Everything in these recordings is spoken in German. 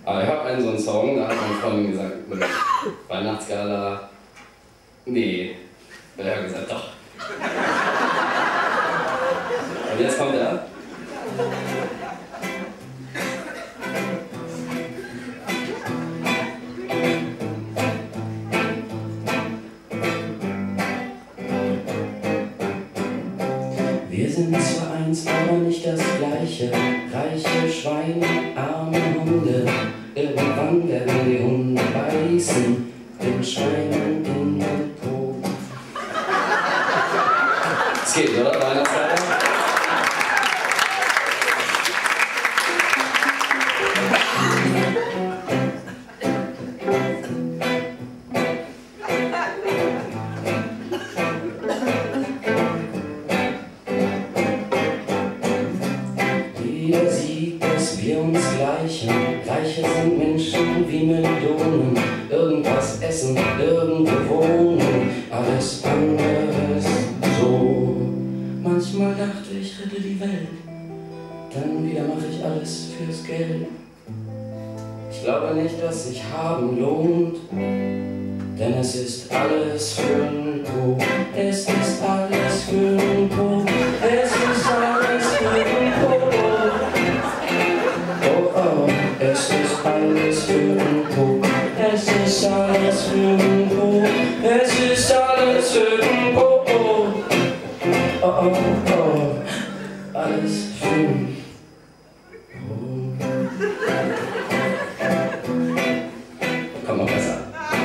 Aber ich habe einen so einen Song, da hat meine Freundin gesagt, Weihnachtsgala, nee. Ich habe gesagt, doch. Und jetzt kommt er. Wir sind zwar eins, aber nicht das Gleiche. Reiche Schweine, arme Hunde. Irgendwann werden die Hunde beißen den Schweinen in den Po. Es geht, oder? Weihnachtsgala? Jeder sieht, dass wir uns gleichen. Reiche sind Menschen wie Millionen. Irgendwas essen, irgendwo wohnen. Alles andere ist so. Manchmal dachte ich, rette die Welt. Dann wieder mache ich alles fürs Geld. Ich glaube nicht, dass sich haben lohnt. Denn es ist alles für den Po. Es ist alles für den Po. Es ist alles für den Po. Oh oh, es ist alles für den Po. Es ist alles für den Po. Es ist alles für den Po. Oh oh oh, alles für den Po. Kommt noch besser.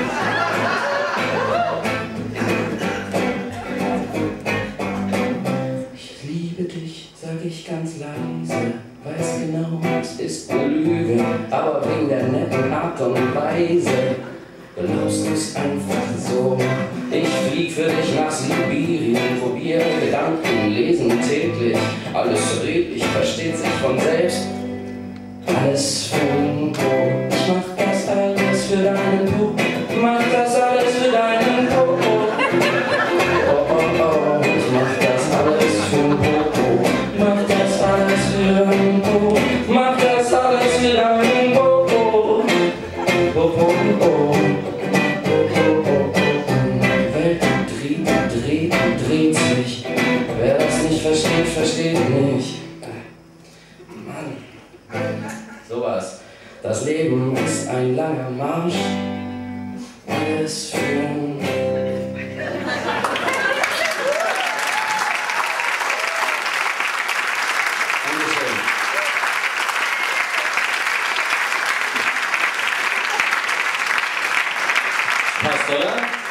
Ich liebe dich, sag ich ganz leise. Weiß genau, es ist eine Lüge, aber wegen der netten Art und Weise glaubst du's einfach so. Ich flieg für dich nach Sibirien, probiere Gedanken, lesen täglich. Alles redlich, versteht sich von selbst. Alles für den Po. Ich mach das alles für deinen Po. Mach das alles für deinen Po. Oh oh oh, ich mach das alles für den Po. Mach das alles für deinen Po. Mach das alles für deinen Po. Oh oh oh. Die Welt dreht sich. Wer das nicht versteht, versteht nicht. Mann. Sowas. Das Leben ist ein langer Marsch. Alles für Dankeschön. Passt, oder?